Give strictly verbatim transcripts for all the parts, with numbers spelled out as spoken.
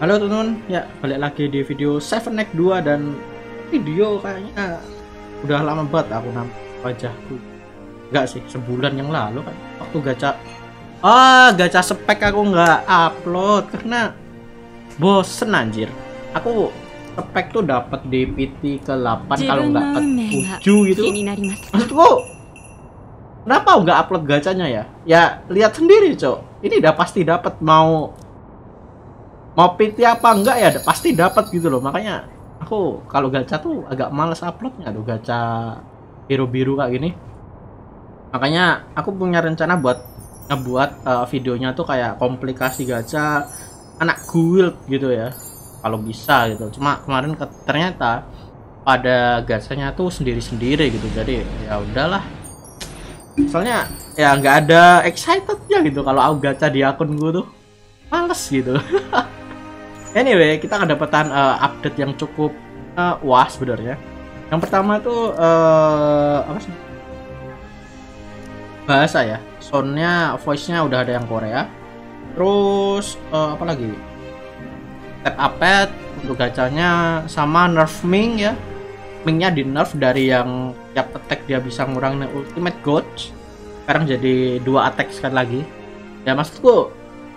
Halo teman-teman, ya balik lagi di video Seven Neck dua dan video kayaknya udah lama banget aku nampak wajahku. Enggak sih, sebulan yang lalu kan waktu gacha. Ah, gacha spek aku nggak upload karena bosen anjir. Aku spek tuh dapat D P T ke delapan kalau nggak ke tujuh gitu. Maksudku, kenapa nggak upload gacanya ya? Ya lihat sendiri, Cok. Ini udah pasti dapat mau mau P T apa enggak ya pasti dapat gitu loh. Makanya aku kalau gacha tuh agak males uploadnya tuh, gacha biru-biru kayak gini. Makanya aku punya rencana buat ngebuat uh, videonya tuh kayak komplikasi gacha anak guild gitu ya, kalau bisa gitu. Cuma kemarin ke, ternyata pada gachanya tuh sendiri-sendiri gitu, jadi ya udahlah. Soalnya ya nggak ada excitednya gitu kalau aku gacha di akun gue tuh, males gitu. Anyway, kita kedapatan uh, update yang cukup uh, wah sebenarnya. Yang pertama tuh uh, apa sih? Bahasa ya. Soundnya, voice-nya udah ada yang Korea. Terus uh, apa lagi? Tap update untuk gacanya sama nerf Ming ya. Ming-nya di nerf dari yang tiap attack dia bisa ngurangin ultimate gauge. Sekarang jadi dua attack sekali lagi. Ya maksudku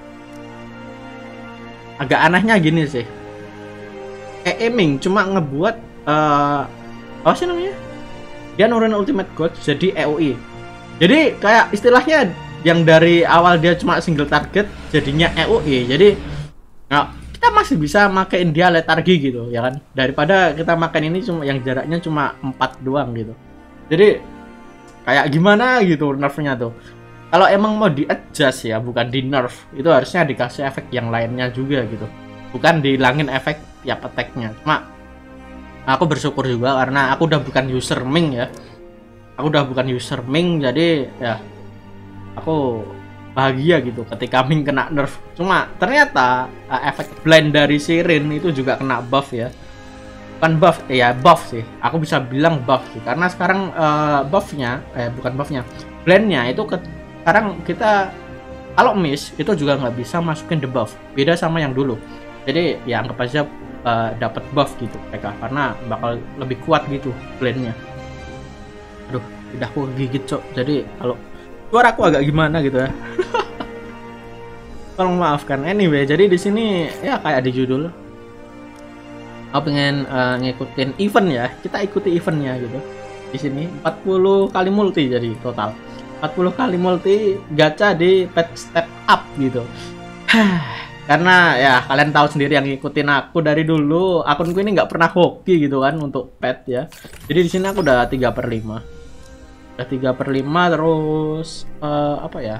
agak anehnya gini sih, kayak aiming cuma ngebuat uh, apa sih namanya, dia nurunin ultimate gauge jadi E O E. Jadi kayak istilahnya yang dari awal dia cuma single target jadinya E O E. Jadi nah, kita masih bisa makain dia letargi gitu ya kan, daripada kita makan ini cuma yang jaraknya cuma empat doang gitu. Jadi kayak gimana gitu nerfnya tuh. Kalau emang mau di-adjust ya, bukan di-nerf, itu harusnya dikasih efek yang lainnya juga gitu. Bukan dihilangin efek tiap attack-nya. Cuma aku bersyukur juga karena aku udah bukan user Ming ya. Aku udah bukan user Ming, jadi ya aku bahagia gitu ketika Ming kena nerf. Cuma ternyata uh, efek blind dari Sirin itu juga kena buff ya. Bukan buff, ya buff sih. Aku bisa bilang buff sih. Karena sekarang uh, buff-nya, eh bukan buff-nya, blend-nya itu ke sekarang kita kalau miss itu juga nggak bisa masukin debuff, beda sama yang dulu. Jadi ya anggap aja uh, dapat buff gitu mereka, karena bakal lebih kuat gitu blendnya. Aduh, lidahku gigit cok, jadi kalau suara aku agak gimana gitu ya. Tolong maafkan. Anyway, jadi di sini ya kayak di judul, aku pengen uh, ngikutin event ya, kita ikuti eventnya gitu. Di sini empat puluh kali multi jadi total. empat puluh kali multi gacha di pet step up gitu. Karena ya kalian tahu sendiri yang ngikutin aku dari dulu, akunku ini nggak pernah hoki gitu kan untuk pet ya. Jadi di sini aku udah tiga per lima. Udah tiga per lima terus uh, apa ya?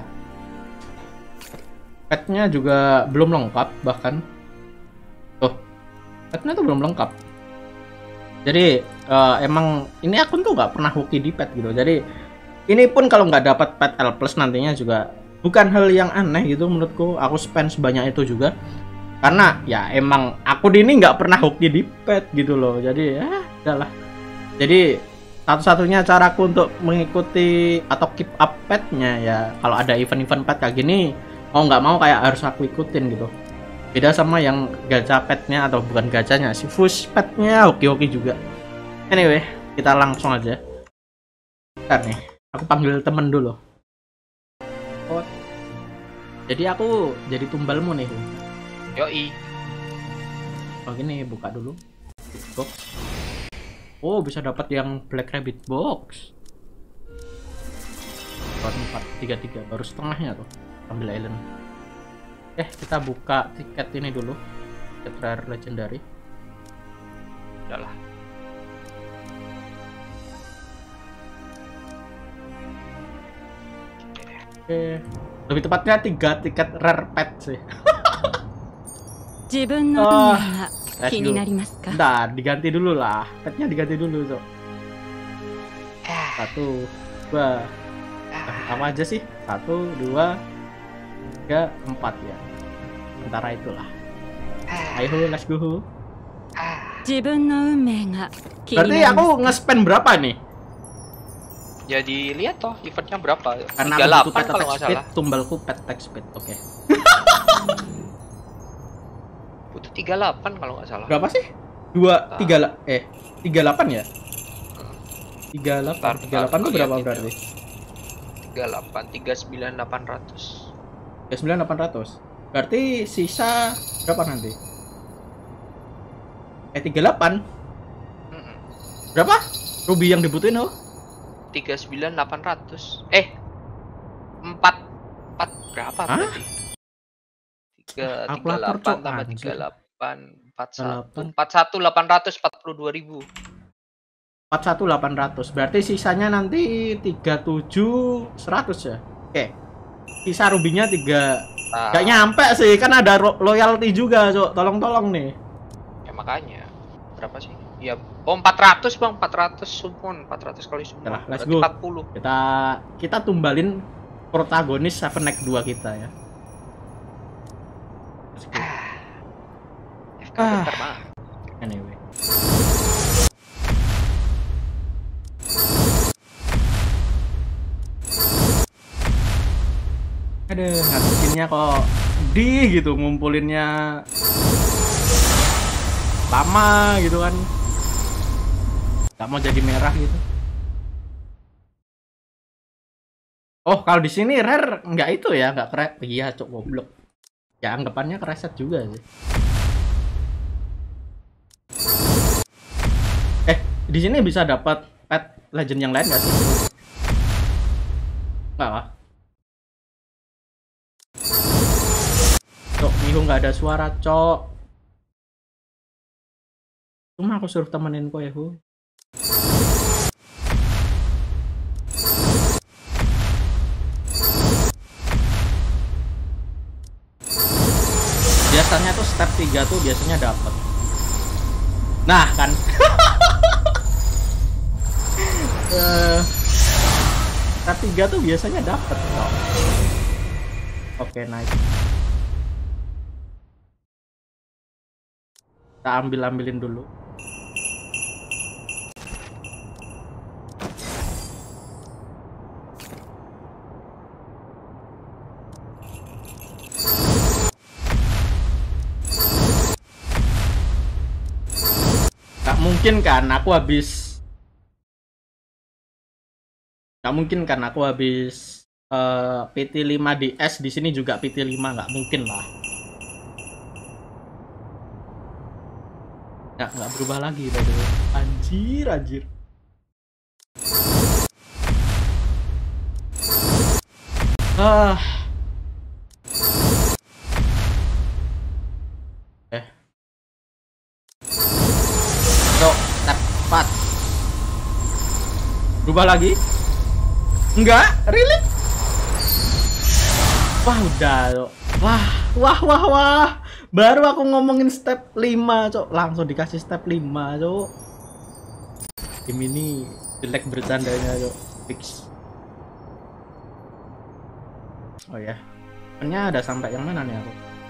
Petnya juga belum lengkap bahkan. Tuh. Petnya tuh belum lengkap. Jadi uh, emang ini akun tuh nggak pernah hoki di pet gitu. Jadi ini pun kalau nggak dapat pet L plus nantinya juga bukan hal yang aneh gitu menurutku. Aku spend sebanyak itu juga karena ya emang aku ini nggak pernah hoki di pet gitu loh. Jadi ya udahlah. Jadi satu-satunya caraku untuk mengikuti atau keep up petnya ya kalau ada event-event pet kayak gini, mau nggak mau kayak harus aku ikutin gitu. Beda sama yang gacha petnya atau bukan gacanya, si fush petnya hoki-hoki juga. Anyway, kita langsung aja. Bentar nih, aku panggil temen dulu. Oh, jadi aku jadi tumbalmu nih. Yoi. Oh gini, buka dulu box. Oh bisa dapat yang Black Rabbit box. empat tiga tiga baru setengahnya tuh. Ambil island. Eh kita buka tiket ini dulu. Tiket rare legendary. Udahlah. Oke, lebih tepatnya tiga tiket rare pet sih. Oh, bentar, diganti dulu lah. Petnya diganti dulu, so. Satu, dua, eh, apa aja sih? Satu, dua, tiga, empat ya. Antara itulah. Ayo, let's go. Berarti aku nge-spend berapa nih? Jadi lihat toh eventnya berapa? Karena tiga puluh delapan pet kalau attack nggak speed, salah. tumbalku pet attack speed. Oke. Okay. Butuh tiga puluh delapan kalau nggak salah. Berapa sih? Dua tiga lah eh tiga puluh delapan ya? Tiga delapan tiga delapan itu berapa berarti? Tiga delapan tiga sembilan delapan ratus. Tiga sembilan delapan ratus. Berarti sisa berapa nanti? Eh tiga delapan. Mm-mm. Berapa? Ruby yang dibutuhin oh? Tiga sembilan delapan ratus. Eh empat empat berapa Hah? berarti? Tiga tiga delapan tambah tiga delapan empat satu empat satu delapan ratus empat puluh dua ribu. Empat satu delapan ratus. Berarti sisanya nanti tiga tujuh seratus ya? Oke. Sisa rubinya tiga. Nah, gak nyampe sih, kan ada loyalty juga, Cok. Tolong-tolong nih. Ya makanya. Berapa sih? Ya, oh empat ratus Bang, empat ratus summon, empat ratus kali summon. Yalah, let's go. empat puluh. Kita kita tumbalin protagonis Seven Neck dua kita ya. Let's go. F K ah. Bentar, Bang. Anyway. Aduh, ngabisinnya kok sedih gitu, ngumpulinnya lama gitu kan. Gak mau jadi merah gitu. Oh, kalau di sini rare nggak itu ya, nggak keren. Iya, cok goblok. Ya anggapannya kereset juga sih. Eh, di sini bisa dapat pet legend yang lain nggak sih? Nggak lah. Cok, Miho nggak ada suara, cok. Cuma aku suruh temenin kok ya, Hu. Biasanya tuh step tiga tuh biasanya dapat. Nah, kan. uh, step tiga tuh biasanya dapat. Oh. Oke, okay, nice. Kita ambil-ambilin dulu. Gak mungkin kan aku habis Gak mungkin kan aku habis uh, P T lima di S di sini juga P T lima, nggak mungkin lah. Nggak, nggak berubah lagi by the way. Anjir, anjir. Ah. Eh. So, step empat. Berubah lagi? Enggak? Really? Wah, udah, Cok. Wah, wah, wah, wah. Baru aku ngomongin step lima, Cok. Langsung dikasih step lima, Cok. Game ini jelek bercandanya, Cok. Fix. Oh ya. Ternyata ada sampai yang mana nih aku?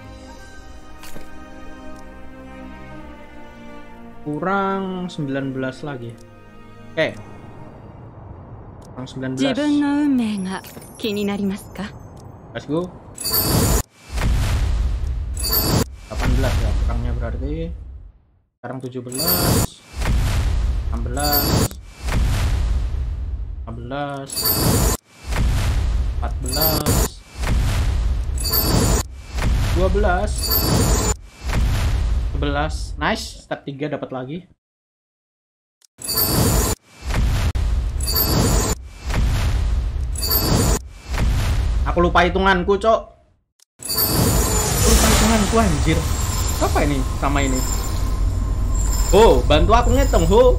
Kurang sembilan belas lagi. Oke. Okay. Kurang sembilan belas. Let's go. delapan belas ya kurangnya berarti. Sekarang tujuh belas. enam belas. lima belas. empat belas. dua belas. sebelas. Nice, step tiga dapat lagi. Aku lupa hitunganku, Cok. Aku lupa hitunganku, anjir. Apa ini sama ini? Oh, bantu aku ngitung, Ho.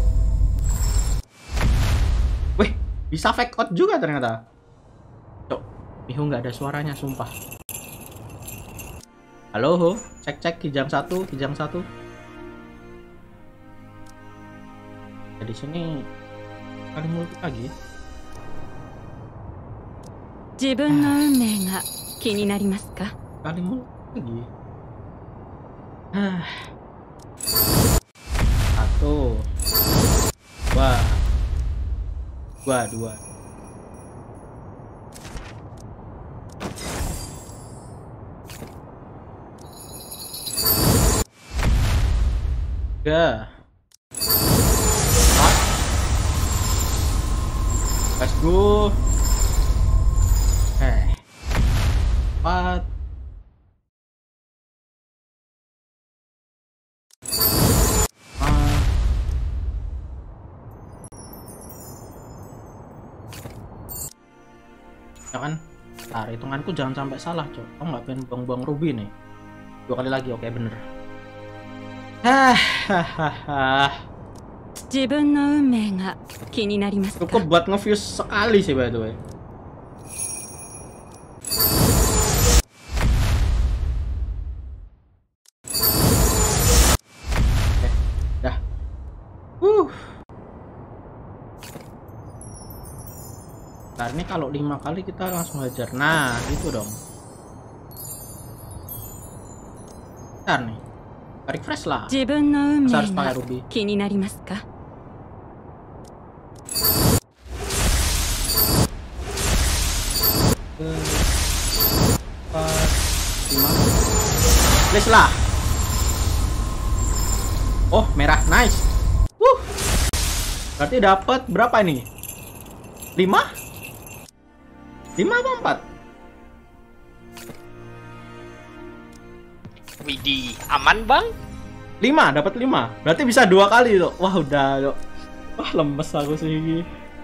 Wih, bisa fake out juga ternyata. Cok, Miho nggak ada suaranya, sumpah. Halo, Ho. Cek-cek kijang satu, kijang satu. Di sini kali multi lagi. 自分の運命が気になりますか? Kali multi lagi. Ah. Satu, dua, dua, dua. Tiga. Empat. Let's go. Eh. Empat. Jangan, tar hitunganku jangan sampai salah, cok. Kamu nggak pengen buang-buang ruby nih. Dua kali lagi, oke bener. Hahaha. Cukup buat nge-fuse sekali sih by the way. Oke, dah. Uh. Nah, ini kalau lima kali kita langsung hajar. Nah, gitu dong. Bentar nih. Refresh lah. Harus pakai ruby. Empat, lima. Please lah. Oh, merah, nice. Wuh. Berarti dapat berapa ini? Lima? Lima apa empat? Widih, aman bang? Lima, dapat lima. Berarti bisa dua kali tuh. Wah udah, yuk. Wah lemes aku sih.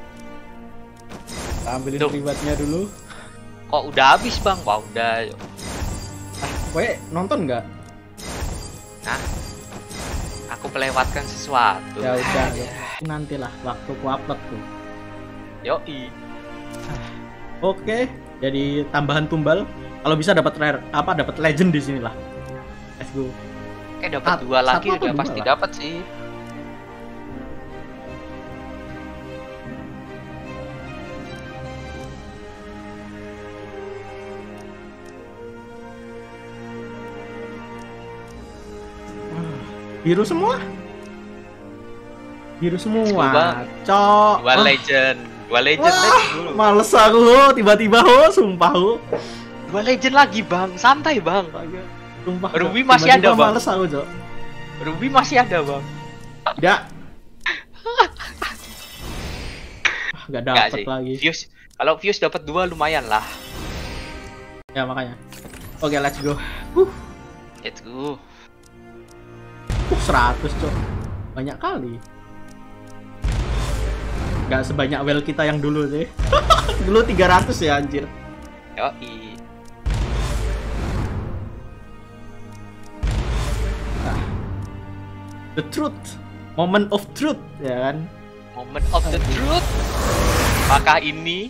Kita ambilin rewardnya dulu. Kok udah habis bang? Wah udah. Yuk. Ah, kowe nonton nggak? Nah, aku melewatkan sesuatu. Ya udah, ya. Nantilah waktu ku upload tuh. Yoi. Oke, jadi tambahan tumbal. Kalau bisa dapat rare, apa dapat legend di sini lah. Let's go. Eh dapat dua lagi udah pasti dapat sih. Biru semua? Biru semua. Cok. Dua legend. Dua legend lagi. Males aku tiba-tiba ho, sumpah ho. Dua legend lagi bang, santai bang. Sumpah. Ruby masih ada bang. Males aku cok. Ruby masih ada bang. Tidak. Gak dapet lagi. Fuse, kalau Fuse dapat dua lumayan lah. Ya makanya. Oke, let's go. Uh. Let's go. Uh, seratus cok. Banyak kali. Gak sebanyak well kita yang dulu sih. Dulu tiga ratus ya anjir. Yoi. Nah. The truth. Moment of truth, ya kan? Moment of the truth. Apakah ini?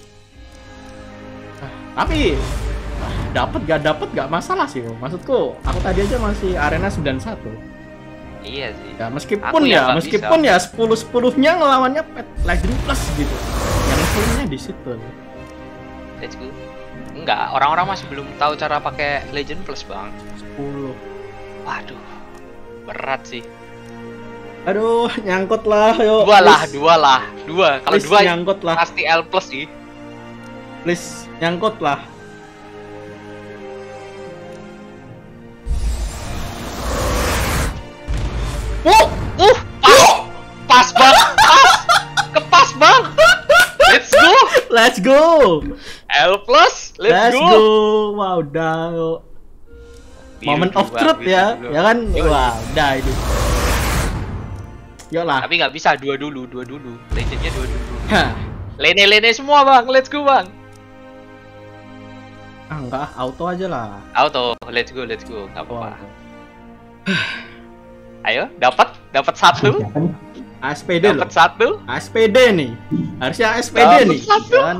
Nah, tapi dapat gak dapat gak masalah sih. Maksudku, aku tadi aja masih arena sembilan puluh satu. Iya sih. Ya meskipun ya, meskipun bisa. Ya sepuluh sepuluhnya ngelawannya Pet Legend Plus gitu. Yang sebenarnya di situ. Let's go. Enggak, orang-orang masih belum tahu cara pakai Legend Plus, Bang. sepuluh. Waduh. Berat sih. Aduh, nyangkut lah, yuk. Dua lah, dua lah. Dua. Kalau dua nyangkut lah. Pasti L plus sih. Please, nyangkut lah. Uh, uh, pas, pas bang, pas, kepas bang. Let's go, let's go. L plus, let's, let's go. go. Wow, udah. Moment of truth ya, ya kan? Wah, udah ini. Yolah. Tapi nggak bisa dua dulu, dua dulu. Legendnya dua dulu. Lene-lene semua bang, let's go bang. Ah enggak, auto aja lah. Auto, let's go, let's go, nggak apa-apa. Ayo, dapat, dapat satu. A S P D loh. Dapat satu. A S P D nih. Harusnya A S P D dapet nih. Satu. Kan?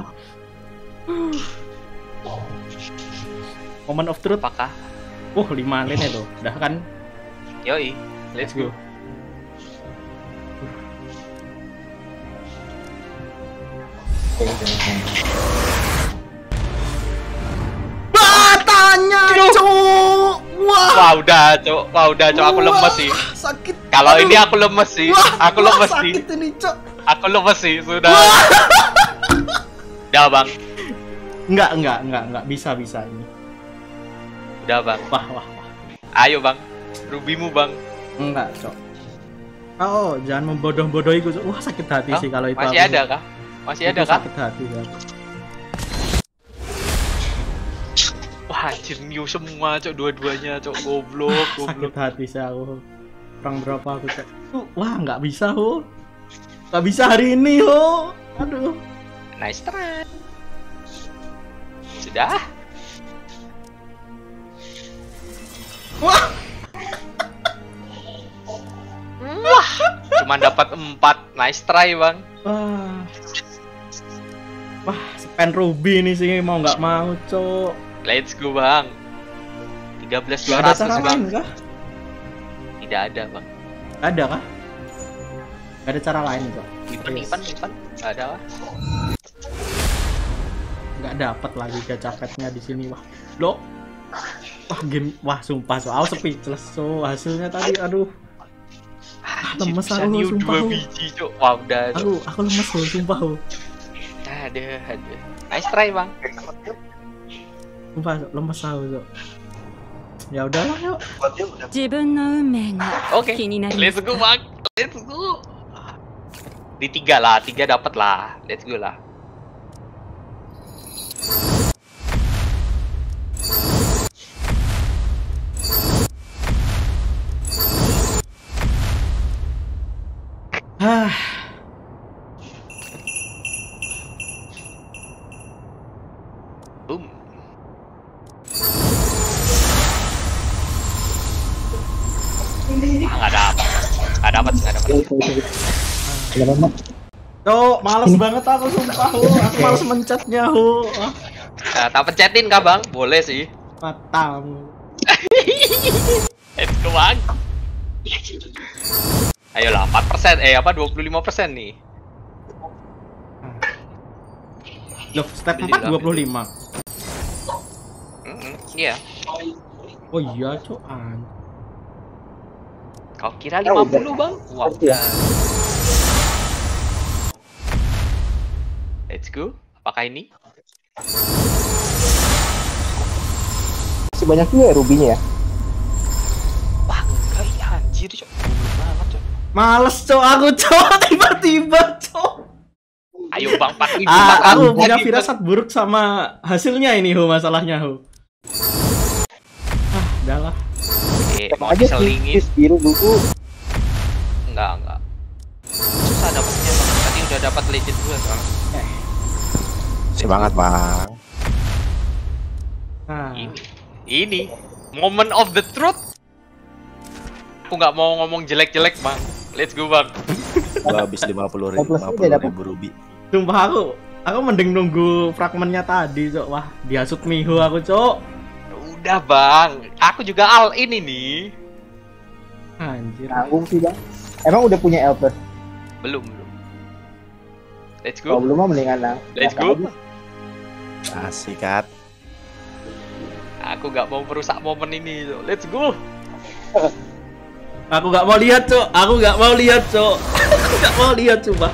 Moment of truth. Apakah? Uh, lima lane tuh. Udah kan? Yoi, let's go. Batanya, cuk. Wah. Wah, udah, cuk. Wah, udah, cuk. Aku lemes sih. Sakit. Kalau ini aku lemes sih. Wah, aku lemes wah, sih. Sakit ini, cuk. Aku lemes sih, sudah. Udah, Bang. Enggak, enggak, enggak, enggak bisa bisa ini. Udah, Bang. Wah, wah, wah. Ayo, Bang. Rubimu, Bang. Enggak, cuk. Oh, jangan membodoh-bodohiku. Wah, sakit hati Hah? sih kalau itu. Masih aku. ada kah? Masih ada Itu kah? Sakit hati kan. Wah, anjir new semua, cok, dua-duanya, cok, goblok, goblok. Sakit hati sih aku. Kurang berapa aku cek. Uh, wah, nggak bisa, ho. Nggak bisa hari ini, ho. Aduh. Nice try. Sudah. Wah. Wah, cuma dapat empat. Nice try, Bang. Wah. Wah, spend ruby ini sih mau nggak mau, cok. Let's go, Bang. tiga belas dua Gak ada ratus, cara Bang. lain kah? Tidak ada, Bang. Gak ada kah? Gak ada cara lain, cok. Ipan, Ipan, Ipan. Gak ada lah. Nggak dapat lagi gacha petnya di sini, wah. Loh. Wah, game wah sumpah soal speechless so hasilnya tadi aduh. Ah, lemes Bisa aku new sumpah. dua Ho. biji, cok. Wah, udah. Cok. Aku aku lemes loh sumpah. Ho. Ada, ada. Nice try, Bang. Sumpah lemes aku, cok. Ya udahlah, yuk. 自分の運命が Oke, 気になりま let's す go, Bang. Let's go. Di tiga lah, tiga dapat lah. Let's go lah. Hah. Boom. Ah, nggak dapat. Nggak dapat, nggak dapat. Cok, males banget aku sumpah, Ho. Aku males mencetnya, Ho. Ah, Nah, tak pencetin kah, Bang? Boleh sih. matamu. Let's go, Bang. Ayolah, empat persen. Eh, apa? dua puluh lima persen nih. Loh, step empat dua puluh lima. Mm-mm, iya. Oh iya, cok. An. Kau kira lima puluh, Bang? Wah, udah. Let's go. Apakah ini? Masih banyak juga ya rubinya ya? Wah, enggak ya, anjir, cok. Goblok banget, cok. Males, cok. Aku, cok. Tiba-tiba, cok. Ayo, Bang, empat ribu. Ah, aku punya firasat buruk sama hasilnya ini, Ho, masalahnya, Ho. Ah, udahlah. Eh, Sama mau aja diselingin. sih biru dulu. Enggak, enggak. Susah dapatnya, Bang. Tadi udah dapat legend dua, Bang. Semangat, Bang. Nah, Ini. Ini. Moment of the truth. Aku nggak mau ngomong jelek-jelek, Bang. Let's go, Bang. Gua habis lima puluh ribu, lima puluh ribu ruby. sumpah aku, aku mending nunggu fragmennya tadi, cok. Wah, dihasut Miho aku, cok. Udah, Bang. Aku juga all in ini. Anjir. Nanggung sih bang. Emang udah punya L plus? Belum, belum. Let's Kalau go. belum mah mendingan nang. Let's go. Asik, Kat. Aku nggak mau merusak momen ini. Let's go. Aku nggak mau lihat, cok. Aku nggak mau lihat, cok. Aku nggak mau lihat, coba.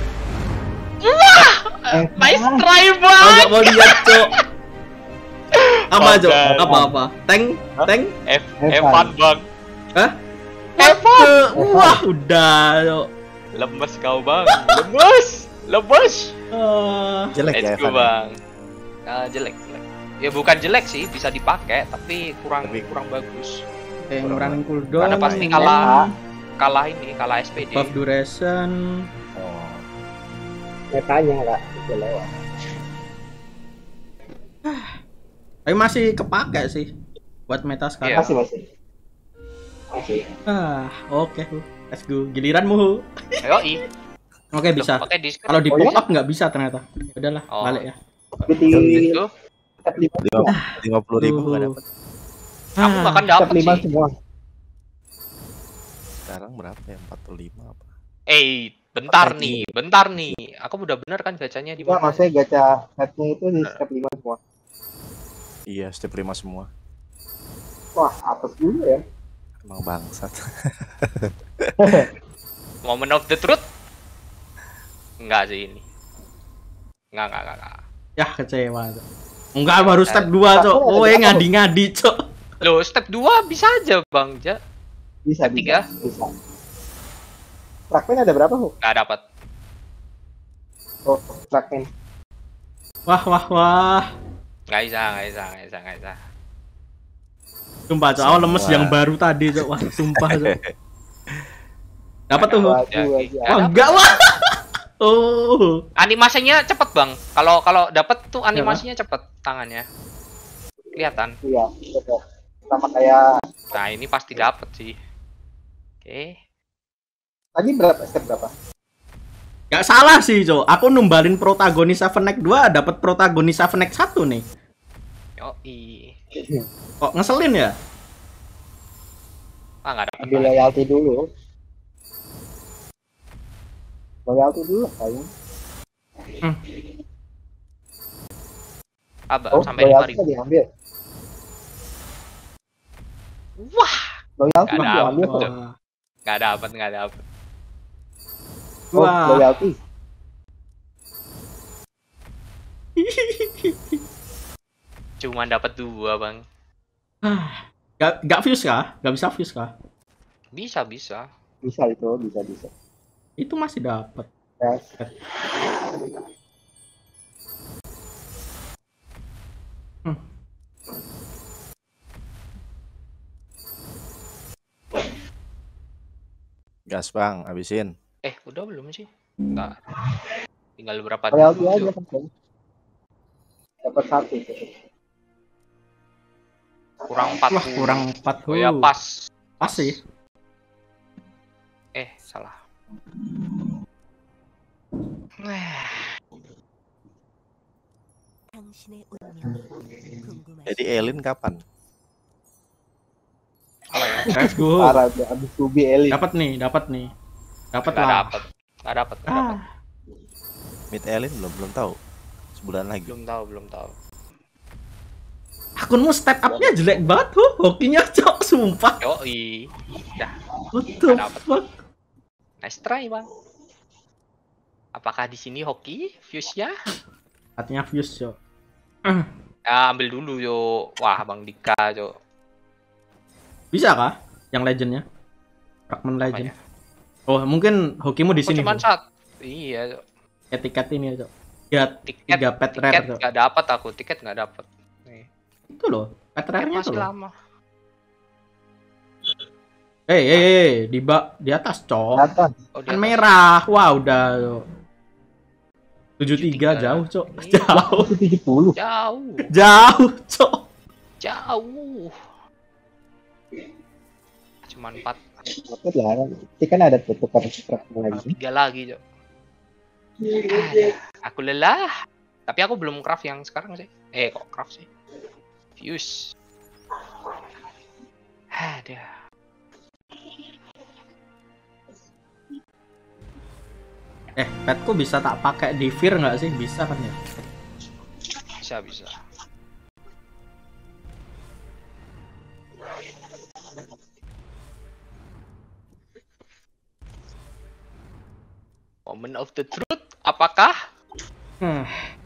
Eh, Nice try, Aku Bang. nggak mau lihat, cok. Apa, cok? Bangga. Apa apa? Tank, tank? F, Evan, Bang. Hah? Evan. Eh, Wah, udah, cok. Lemes kau, Bang. Lemes. Lemes. Eh, Jelek ya, Let's go, Evan. Bang. Ah, jelek, jelek. Ya bukan jelek sih, bisa dipakai, tapi kurang Tapi- kurang bagus. yang running cooldown. Karena pasti yang kalah, kalah ini, kalah S P D. buff duration. Oh. Metanya nggak udah lewat. Tapi masih kepake sih buat meta Iya. sekarang. Masih masih. Masih. Ah, oke, Hu. Let's go. Giliranmu, Hu. Ayo, i. Oke, bisa. Pakai diskon. Kalau di Oh, pop ya? up nggak bisa ternyata. Udahlah, Oh. balik ya. Tapi di Let's go. step lima semua. Lima puluh ribu Tuh. gak dapat. Aku Ah, bahkan Step dapat lima sih. semua. Sekarang berapa ya? empat puluh lima apa? Eh, bentar Apa nih, bentar nih. Aku udah bener kan gacanya di Enggak, mana? maksudnya gacha setnya itu di step lima semua. Iya, step lima semua. Wah, apes dulu ya. Emang bangsat. Moment of the truth? Enggak sih ini. Enggak, enggak, enggak, enggak. ya kecewa, Cok. Enggak, baru step dua, Cok. Oh, ya ngadi-ngadi, Cok. Loh, step dua bisa aja, Bang. Ja. Bisa, Tiga. bisa. Bisa. fragment ada berapa, Hu? Nggak dapat. Oh, fragment. Wah wah wah. Nggak bisa, nggak bisa, nggak bisa, nggak bisa. Sumpah cok, awal lemes Semua. yang baru tadi cok. Wah sumpah cok. Dapat tuh. Waduh, Ya, aja. nggak Wah dapet. enggak wah. Oh. Animasinya cepet bang. Kalau kalau dapat tuh animasinya cepet tangannya. Kelihatan. Iya, betul. Sama kayak Nah ini pasti dapat sih. Oke. tadi berapa? Step berapa? Gak salah sih cok. Aku numbalin protagonis Seven Neck dua dapat protagonis Seven Neck satu nih. Yoi. Kok ngeselin ya? Ah nggak dapat. Ambil loyalty dulu. Loyalty dulu kayaknya. Ah, baru Oh, sampai lima loyalty ribu. diambil. Wah. Loyalty Nggak diambil. dapet. kok. Wah. Nggak dapat, nggak dapat. Oh, Wah. loyalty. Cuman dapat dua bang. Gak, gak fuse kah? Gak bisa fuse kah? Bisa bisa. Bisa itu, bisa bisa. Itu masih dapat. Ya. Gas bang, habisin. Eh udah belum sih? Nggak. Tinggal berapa Loyalty dulu, aja Cok. kan. Dapat satu. Kurang empat Wah kurang empat. Oh ya pas. Pas sih. Eh salah. Eh, 당신의 운명이 궁금하시 Jadi Elin kapan? apa ya? Let's go. Parah tuh, abis Ruby Elite. Dapat nih, dapat nih. Dapat Nggak lah. dapat. Nggak dapat. Nggak dapat. Ah, Mid Elin belum belum tahu. Sebulan lagi. Belum tahu, belum tahu. akunmu step up-nya jelek banget tuh. Hokinya cok, sumpah. Yoi. Dah. What the Nggak dapat. fuck? Nice try bang. Apakah di sini hoki fuse-nya? Artinya fuse cok. Ya, ambil dulu yo. Wah bang Dika yo. Bisa kah? Yang legendnya? Fragment legend. Apanya? Oh mungkin hokimu di Oh, sini. cuman Cok. satu. Iya. Cok. Etiket ini cok. Ya Tiket. tiga pet rare Tiket cok. nggak dapat aku. Tiket nggak dapat. Nih. Itu loh. Pet Tiket rare-nya tuh masih loh. lama. Hei, hei, hei, di bak di atas cok. Kelihatan. Oh, di Kan atas. merah. Wah udah. tujuh tiga tujuh tiga. jauh cok. Iya. Jauh. Itu tujuh puluh. Jauh. Jauh cok. Jauh. Cuman empat. Dapat lah. Nanti kan ada tuh tukar fragment lagi. Tiga lagi, Cok. Aduh, aku lelah. Tapi aku belum craft yang sekarang sih. Eh, kok craft sih? Fuse. Ada. Eh, petku bisa tak pakai di Fear nggak sih? Bisa kan ya? Bisa, bisa. Moment of the truth, apakah? Hmm.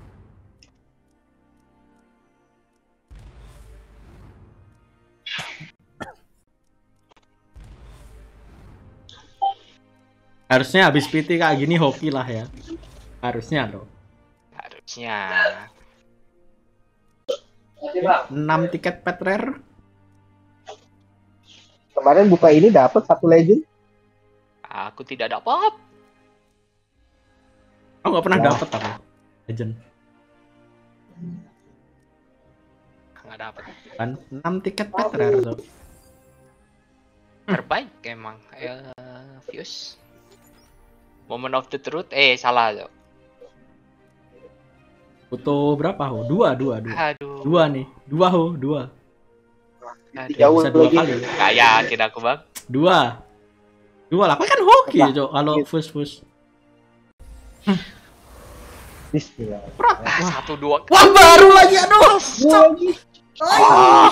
Harusnya habis P T kayak gini hoki lah ya. Harusnya loh. Harusnya. enam tiket pet rare. Kemarin buka ini dapat satu legend. Aku tidak dapat. Oh nggak pernah Wah. dapet aku. Legend. Nggak dapat. Kan enam tiket pet rare tuh. Terbaik emang. Eh, Fuse. Moment of the truth. Eh, salah, Cok. Foto berapa ho? Dua, dua, dua. Aduh. Dua nih. Dua ho, dua. Aduh. Jauh Bisa dua lagi. kali. Nggak yakin aku, Bang. Dua. Dua lah. Kan hoki Apa? cok kalau fus fus. Bismillah. Ah, satu dua. Wah baru lagi aduh. Ah,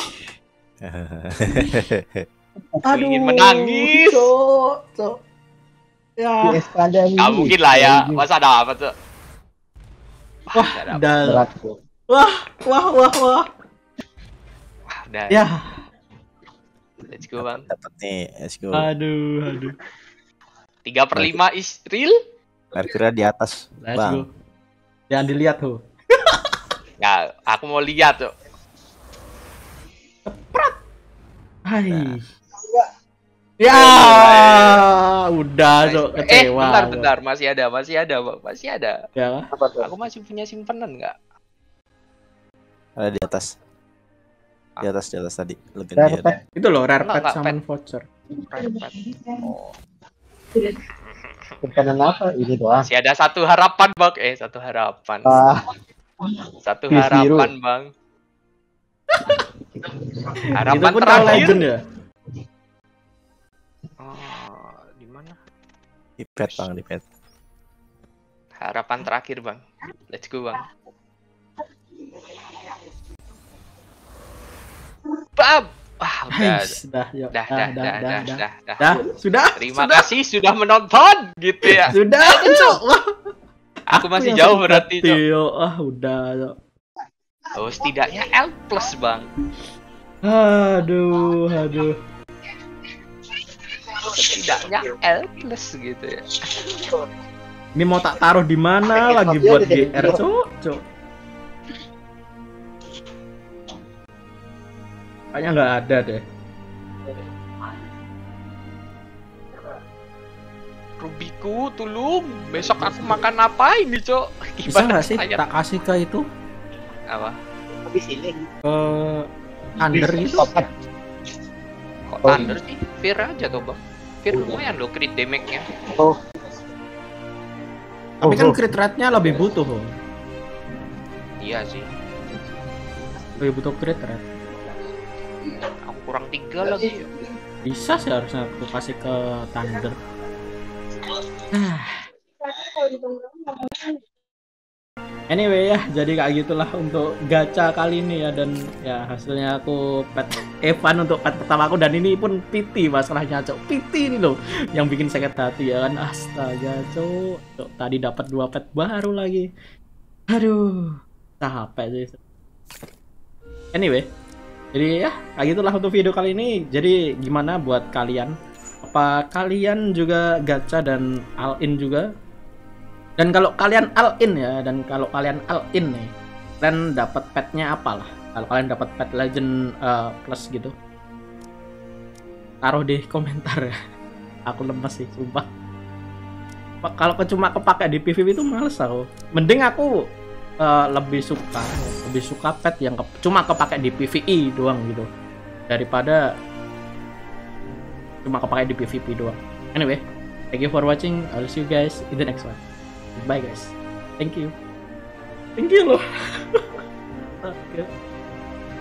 Aduh. ingin menangis. Cok, cok. Ya. Di Eskandar ini. Nggak mungkin lah ya. Masa dapat, Cok? Wah, nggak dapat. udah. Berat tuh. Wah, wah, wah, wah. Wah, udah. Ya. Let's go, Bang. Dapat nih, let's go. Aduh, aduh. tiga per lima is real? Mercury di atas, Let's bang. go. Jangan dilihat tuh. Ya, aku mau lihat tuh. Hai. Nah. Ya, udah Cok, Eh, kecewa. bentar, Cok. bentar, masih ada, masih ada, Bang. Masih ada. Ya. Apa tuh? Aku masih punya simpenan nggak? Ada di atas. Di atas, di atas tadi. Rare Legenda. pet. Itu loh rare Enggak, pet enggak, summon voucher. Private. Oh. Simpenan apa? Ini doang. Masih ada satu harapan, Bang. Eh, satu harapan. Ah, Satu Chris harapan, Bang. Itu Harapan pun terakhir. legend ya. Oh, di mana? Di pet, bang, di pet. Harapan terakhir, Bang. Let's go, Bang. Bab. Wah, udah. Hai, sudah, yuk. Dah, dah, dah, dah, dah, dah, dah. Dah, sudah. Terima sudah. kasih sudah menonton, gitu ya. Sudah, Cok. Wah, Aku masih yang jauh sakit berarti, hati, Cok. Cok. Ah, udah, Cok. Oh, setidaknya L plus, Bang. Aduh, aduh. Setidaknya L plus gitu ya. Ini mau tak taruh di mana lagi buat G R, Cok? Cok. Kayaknya nggak ada deh. Rubiku, tolong. Besok aku makan apa ini, Cok? Bisa nggak sih saya- tak kasih ke itu? Apa? habis ini. Ke Thunder gitu? Topat. Kok Oh, Thunder sih? Fear aja tuh, Bang. Fear lumayan loh crit damage-nya. Oh. Tapi kan Oh, oh. crit rate-nya lebih butuh, oh. Iya sih. Lebih butuh crit rate. Aku kurang tiga lagi. Bisa sih harusnya aku kasih ke Thunder. Ah. Anyway ya, jadi kayak gitulah untuk gacha kali ini ya, dan ya hasilnya aku pet Evan untuk pet pertama aku, dan ini pun P T masalahnya, Cok. P T ini loh yang bikin sakit hati ya kan. Astaga, Cok. Cok, tadi dapat dua pet baru lagi. Aduh, capek sih. Anyway, jadi ya kayak gitulah untuk video kali ini. Jadi gimana buat kalian? Apa kalian juga gacha dan all in juga? Dan kalau kalian all in ya, dan kalau kalian all in nih, kalian dapat petnya apalah? Kalau kalian dapat pet legend uh, plus gitu, taruh di komentar ya. Aku lemes sih, sumpah. Pa- Kalau ke- cuma kepake di P V P itu males aku. Mending aku uh, lebih suka, lebih suka pet yang ke- cuma kepake di P V E doang gitu, daripada cuma kepake di P V P doang. Anyway, thank you for watching. I'll see you guys in the next one. Bye guys. Thank you. Thank you loh. Oke.